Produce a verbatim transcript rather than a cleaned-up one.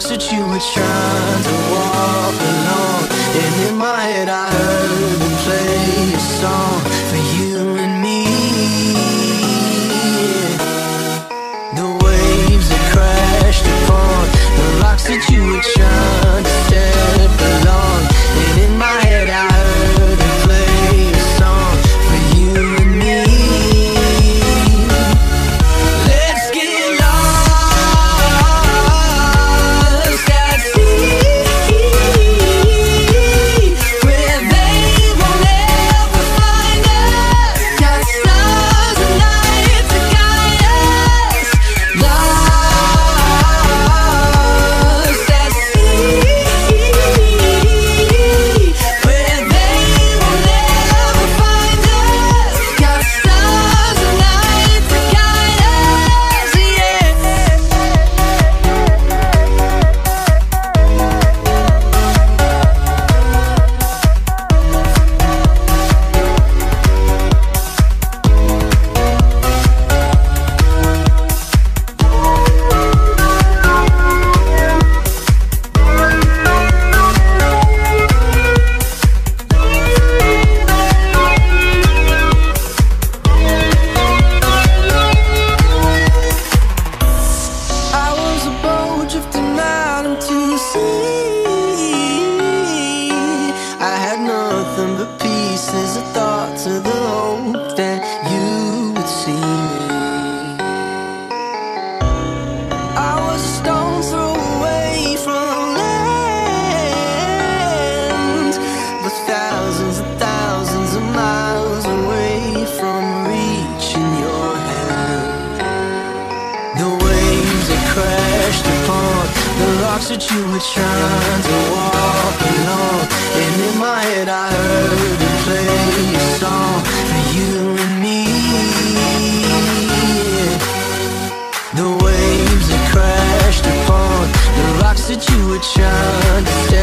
rocks that you were trying to walk along. And in my head I heard them play a song for you and me. The waves that crashed upon the rocks that you were trying to step along. And in my head I heard them play a song for you and me. Let's get lost at sea, where they will never find us. Got stars and night to guide us. Lost at sea, where they will never find us. Got stars and night to guide us, yeah. I was a boat drifting out into the sea. I had nothing but pieces of thoughts of the hope that you would see me. I was a stone's throw away from land, but thousands and thousands of miles away from reaching your hand. The waves that crashed upon the rocks that you were trying to walk along. And in my head I heard them play a song for you and me. The waves that crashed upon the rocks that you were trying to stay